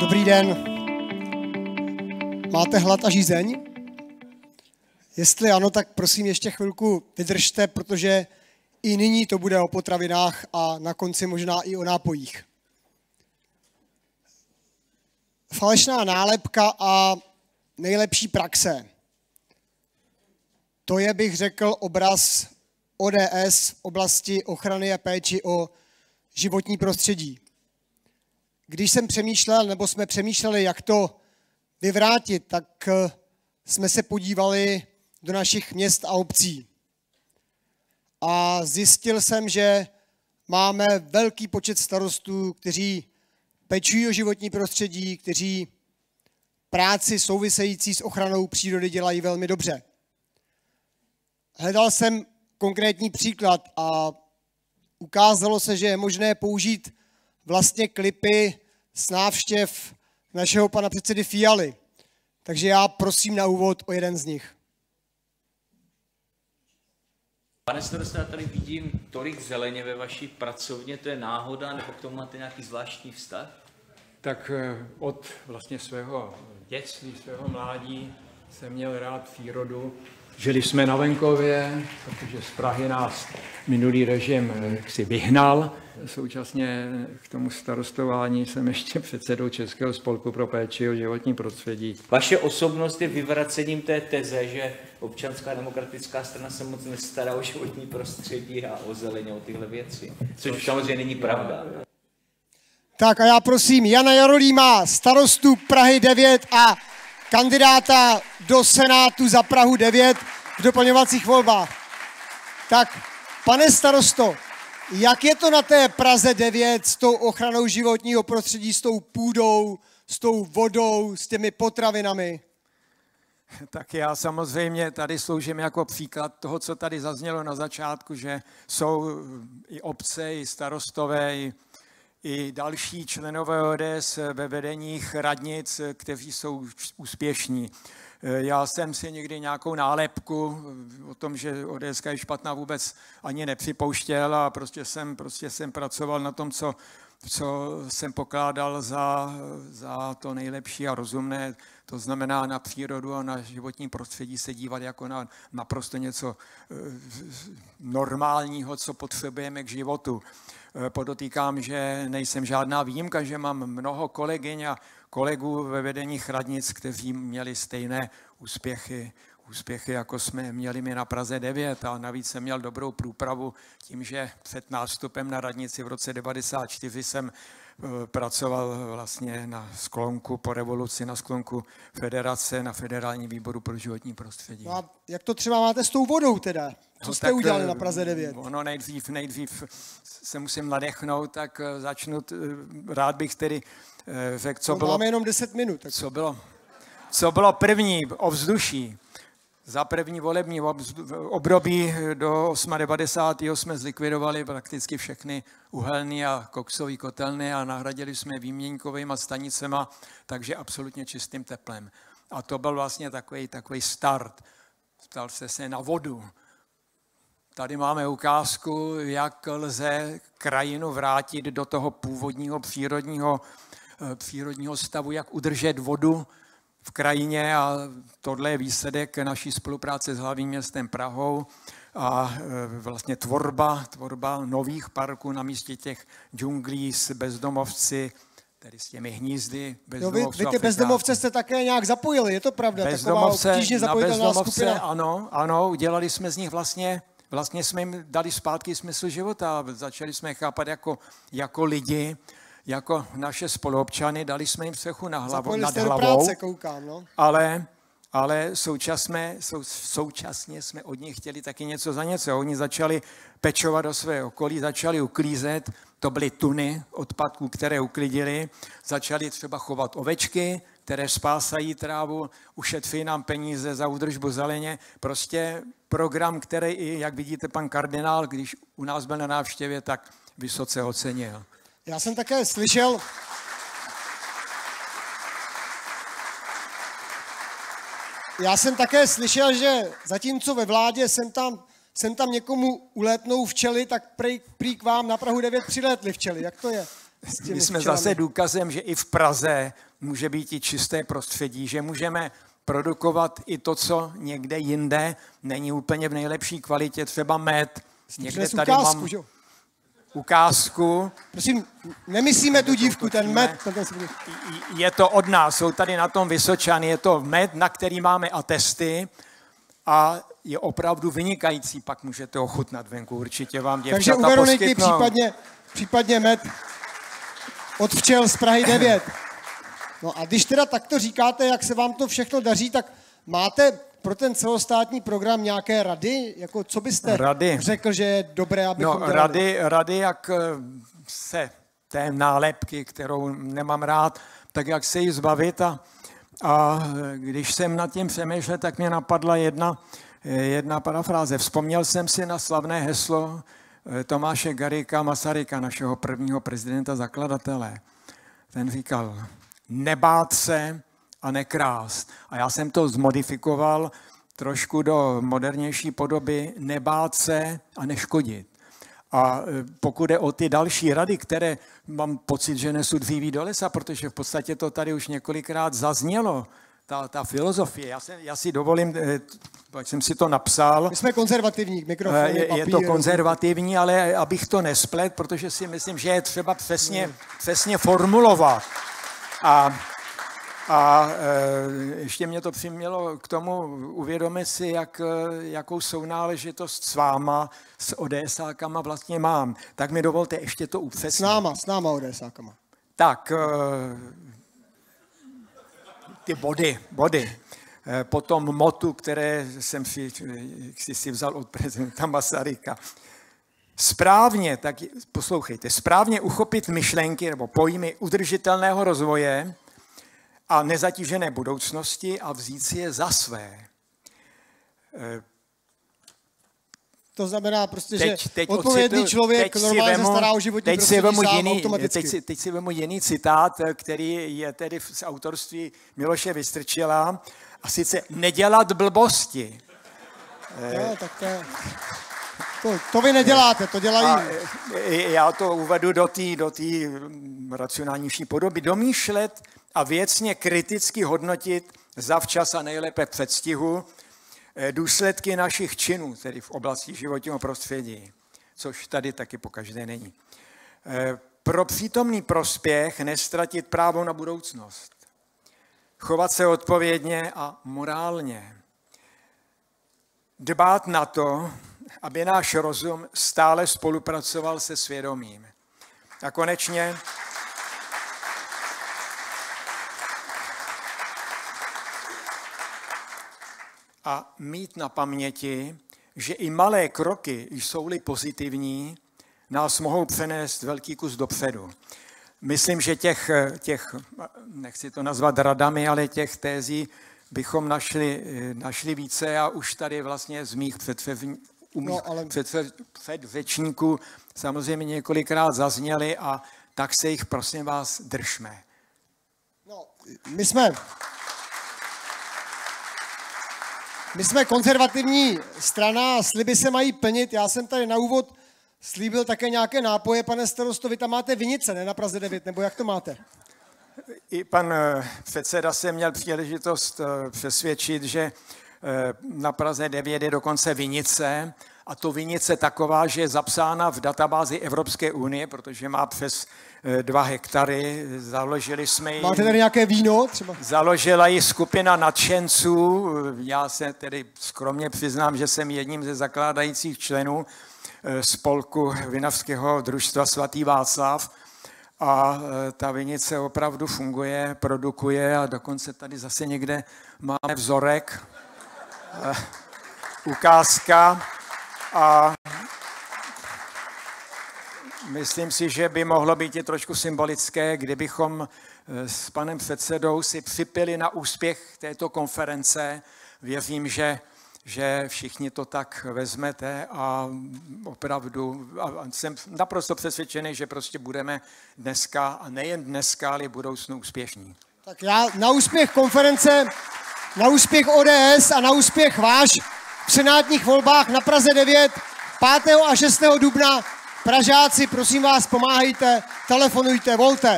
Dobrý den. Máte hlad a žízeň? Jestli ano, tak prosím ještě chvilku vydržte, protože i nyní to bude o potravinách a na konci možná i o nápojích. Falešná nálepka a nejlepší praxe. To je, bych řekl, obraz ODS v oblasti ochrany a péči o životní prostředí. Když jsem přemýšlel, nebo jsme přemýšleli, jak to vyvrátit, tak jsme se podívali do našich měst a obcí. A zjistil jsem, že máme velký počet starostů, kteří pečují o životní prostředí, kteří práci související s ochranou přírody dělají velmi dobře. Hledal jsem konkrétní příklad a ukázalo se, že je možné použít vlastně klipy z návštěv našeho pana předsedy Fialy. Takže já prosím na úvod o jeden z nich. Pane starosto, já tady vidím tolik zeleně ve vaší pracovně, to je náhoda, nebo k tomu máte nějaký zvláštní vztah? Tak od vlastně svého dětství, svého mládí jsem měl rád přírodu. Žili jsme na venkově, protože z Prahy nás minulý režim si vyhnal. Současně k tomu starostování jsem ještě předsedou Českého spolku pro péči o životní prostředí. Vaše osobnost je vyvracením té teze, že Občanská demokratická strana se moc nestará o životní prostředí a o zeleně, o tyhle věci. Což samozřejmě není pravda. Tak a já prosím Jana Jarolíma, starostu Prahy 9 a kandidáta do Senátu za Prahu 9 v doplňovacích volbách. Tak, pane starosto, jak je to na té Praze 9 s tou ochranou životního prostředí, s tou půdou, s tou vodou, s těmi potravinami? Tak já samozřejmě tady sloužím jako příklad toho, co tady zaznělo na začátku, že jsou i obce, i starostové, i další členové ODS ve vedeních radnic, kteří jsou úspěšní. Já jsem si někdy nějakou nálepku o tom, že ODS je špatná, vůbec ani nepřipouštěl a prostě jsem pracoval na tom, co jsem pokládal za to nejlepší a rozumné. To znamená na přírodu a na životní prostředí se dívat jako na naprosto něco normálního, co potřebujeme k životu. Podotýkám, že nejsem žádná výjimka, že mám mnoho kolegyň a kolegů ve vedeních radnic, kteří měli stejné úspěchy, jako jsme měli my na Praze 9 a navíc jsem měl dobrou průpravu tím, že před nástupem na radnici v roce 1994 jsem pracoval vlastně na sklonku po revoluci, na sklonku federace, na Federálním výboru pro životní prostředí. No a jak to třeba máte s tou vodou teda? Co jste udělali na Praze 9? Ono nejdřív se musím nadechnout, tak začnu, rád bych tedy řekl, co bylo... Máme jenom 10 minut. Tak. Co bylo první ovzduší. Za první volební období do 98. jsme zlikvidovali prakticky všechny uhelné a koksové kotelny a nahradili jsme výměnkovými stanicema, takže absolutně čistým teplem. A to byl vlastně takový start. Ptal jste se na vodu. Tady máme ukázku, jak lze krajinu vrátit do toho původního přírodního stavu, jak udržet vodu v krajině a tohle je výsledek naší spolupráce s hlavním městem Prahou a vlastně tvorba nových parků na místě těch džunglí s bezdomovci, tedy s těmi hnízdy bezdomovců. Vy ty bezdomovce jste také nějak zapojili, je to pravda? Taková obtížně zapojitelná skupina. Ano, udělali jsme z nich vlastně jsme jim dali zpátky smysl života a začali jsme je chápat jako lidi, jako naše spoluobčany, dali jsme jim střechu nad hlavou, práce, koukám, no. ale současně jsme od nich chtěli taky něco za něco. Oni začali pečovat o své okolí, začali uklízet, to byly tuny odpadků, které uklidili, začali třeba chovat ovečky, které spásají trávu, ušetří nám peníze za údržbu zeleně. Prostě program, který i, jak vidíte, pan kardinál, když u nás byl na návštěvě, tak vysoce ocenil. Já jsem také slyšel, že zatímco ve vládě sem tam někomu ulétnou včely, tak prý k vám na Prahu 9 přilétly včely. Jak to je? my jsme zase důkazem, že i v Praze může být i čisté prostředí, že můžeme produkovat i to, co někde jinde není úplně v nejlepší kvalitě, třeba med. Někde tady mám ukázku. Prosím, nemyslíme tu dívku, ten med. Je to od nás, jsou tady na tom Vysočany, je to med, na který máme atesty a je opravdu vynikající, pak můžete ochutnat venku, určitě vám děvčata poskytnou. Takže u Veroniky případně med od včel z Prahy 9. No a když teda takto říkáte, jak se vám to všechno daří, tak máte pro ten celostátní program nějaké rady? Jako co byste řekl, že je dobré, abychom rady, jak se té nálepky, kterou nemám rád, tak jak se jí zbavit a když jsem nad tím přemýšlel, tak mě napadla jedna parafráze. Vzpomněl jsem si na slavné heslo Tomáše Garrigua Masaryka, našeho prvního prezidenta zakladatele. Ten říkal, nebát se a nekrást. A já jsem to zmodifikoval trošku do modernější podoby, nebát se a neškodit. A pokud jde o ty další rady, které mám pocit, že nesu dříví do lesa, protože v podstatě to tady už několikrát zaznělo, ta filozofie. Já si dovolím, jak jsem si to napsal. My jsme konzervativní, mikrofony, papír. Je to konzervativní, ale abych to nesplet, protože si myslím, že je třeba přesně formulovat. A ještě mě to přimělo k tomu uvědomit si, jakou sounáležitost s váma, s ODSákama vlastně mám. Tak mi dovolte ještě to upřesnit. S náma ODSákama. Tak, ty body. Po tom motu, které jsem si vzal od prezidenta Masaryka. Správně, tak poslouchejte, správně uchopit myšlenky nebo pojmy udržitelného rozvoje a nezatížené budoucnosti a vzít si je za své. To znamená prostě, že odpovědný člověk normálně se stará o životní prostředí sám automaticky. Teď si vemu jiný citát, který je tedy z autorství Miloše Vystrčila, a sice nedělat blbosti. Jo, tak to vy neděláte, to dělají. Já to uvedu do té racionálnější podoby. Domýšlet a věcně kriticky hodnotit zavčas a nejlépe v předstihu důsledky našich činů, tedy v oblasti životního prostředí, což tady taky pokaždé není. Pro přítomný prospěch nestratit právo na budoucnost. Chovat se odpovědně a morálně. Dbát na to, aby náš rozum stále spolupracoval se svědomím. A konečně a mít na paměti, že i malé kroky, jsou-li pozitivní, nás mohou přenést velký kus dopředu. Myslím, že těch nechci to nazvat radami, ale těch tézí bychom našli více a už tady vlastně z mých předřečníků samozřejmě několikrát zazněly a tak se jich, prosím vás, držme. No, my jsme konzervativní strana, sliby se mají plnit. Já jsem tady na úvod slíbil také nějaké nápoje, pane starosto, vy tam máte vinice, ne na Praze 9, nebo jak to máte? I pan předseda se měl příležitost přesvědčit, že na Praze 9 je dokonce vinice, a to vinice taková, že je zapsána v databázi Evropské unie, protože má přes 2 hektary, založili jsme ji. Máte tady nějaké víno třeba? Založila ji skupina nadšenců, já se tedy skromně přiznám, že jsem jedním ze zakládajících členů spolku vinařského družstva Svatý Václav a ta vinice opravdu funguje, produkuje a dokonce tady zase někde máme vzorek, ukázka a myslím si, že by mohlo být i trošku symbolické, kdybychom s panem předsedou si připili na úspěch této konference. Věřím, že všichni to tak vezmete a opravdu jsem naprosto přesvědčený, že prostě budeme dneska, a nejen dneska, ale i budoucnu úspěšní. Tak já na úspěch konference, na úspěch ODS a na úspěch váš v senátních volbách na Praze 9 5. a 6. dubna Pražáci, prosím vás, pomáhejte, telefonujte, volte.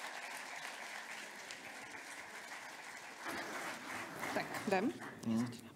Tak, jdem.